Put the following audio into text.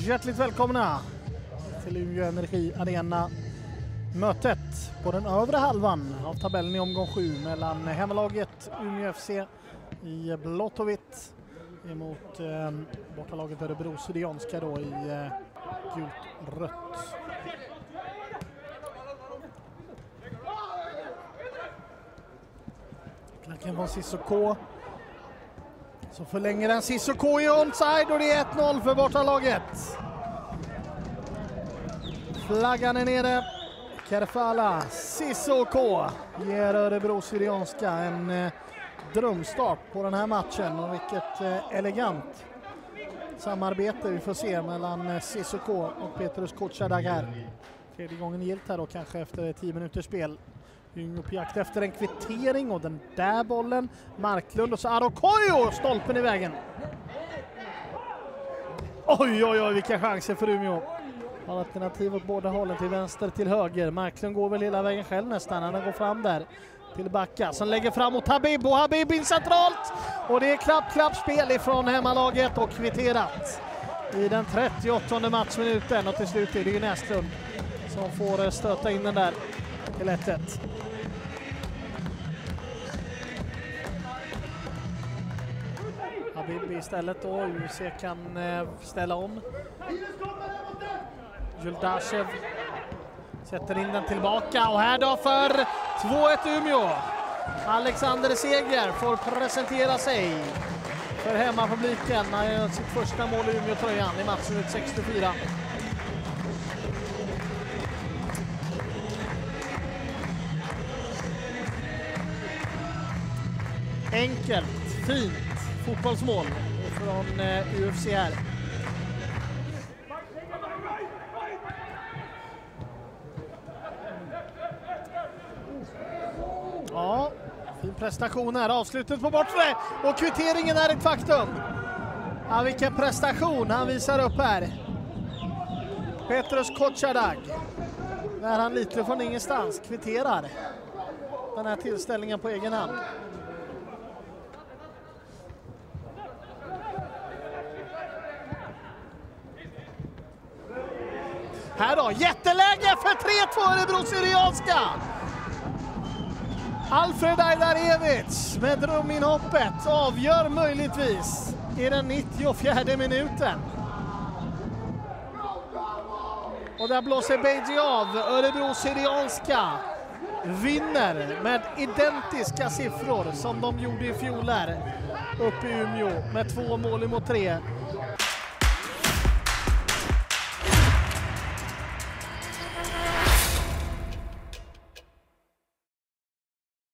Hjärtligt välkomna till Umeå Energi Arena. Mötet på den övre halvan av tabellen i omgång 7 mellan hemmalaget Umeå FC i blått och vitt emot bortalaget Örebro Syrianska då i gult-rött. Knacken från Sissoko. Så förlänger den Sissoko i onside och det är 1-0 för bortalaget. Flaggan är nere. Kerfala Sissoko ger Örebro Syrianska en drömstart på den här matchen. Och vilket elegant samarbete vi får se mellan Sissoko och Petrus Kotchadag här. Tredje gången gilt här då kanske efter 10 minuters spel. Umeå på jakt efter en kvittering och den där bollen. Marklund och så Arokoyo, stolpen i vägen. Oj, oj, oj, vilka chanser för Umeå. Alternativ åt båda hållen, till vänster, till höger. Marklund går väl hela vägen själv nästan. Han går fram där till Backa som lägger fram mot Habib och Habib in centralt. Och det är klapp spel ifrån hemmalaget och kvitterat i den 38:e matchminuten. Och till slut är det ju Näslund som får stöta in den där till 1-1. Habib istället då, UC kan ställa om. Juldashev sätter in den tillbaka och här då för 2-1 Umeå. Alexander Seger får presentera sig för hemmapubliken. Han gör sitt första mål i Umeå-tröjan i matchen 64. Enkelt, fint fotbollsmål från UFC här. Ja, fin prestation här. Avslutet på bortre och kvitteringen är ett faktum. Ja, vilken prestation han visar upp här. Petrus Kotchadag. När han lite från ingenstans kvitterar den här tillställningen på egen hand. Här då, jätteläge för 3-2 Örebro Syrianska. Alfred Ajdarevic med dröminhoppet avgör möjligtvis i den 94:e minuten. Och där blåser Beji av. Örebro Syrianska vinner med identiska siffror som de gjorde i fjol här uppe i Umeå med 2 mål mot 3.